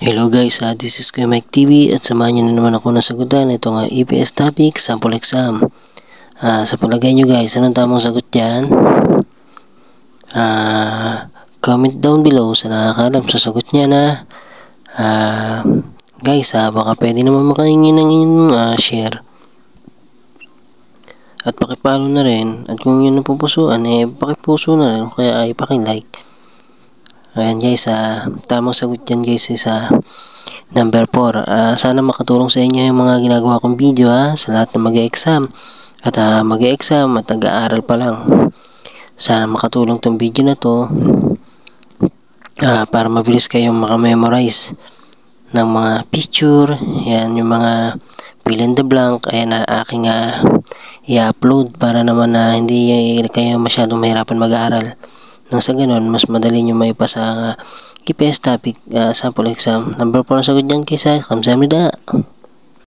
Hello guys, this is Kuya Mike TV at samahan nyo na naman ako ng sagutan. Ito nga EPS topic, sample exam. Sa palagay nyo guys, anong tamang sagot dyan? Comment down below sa nakakalam sa sagot niya na. Guys, baka pwede naman makahingi ng inyong share. At pakipalo na rin. At kung yun napupusuan, pakipuso na rin. Kaya ay pakilike. Ayan guys, tamang sagot dyan guys is number 4. Sana makatulong sa inyo yung mga ginagawa kong video sa lahat ng mag-e-exam. At mag-e-exam at nag-aaral pa lang. Sana makatulong tong video na to para mabilis kayong makamemorize ng mga picture. Yan yung mga fill in the blank. Ayan aking i-upload para naman hindi kayo masyadong mahirapan mag-aaral. Nang sa ganun, mas madali nyo maipasa ang EPS topic sample exam. Number 4 ang sagot dyan kaysa. Kamsahamnida.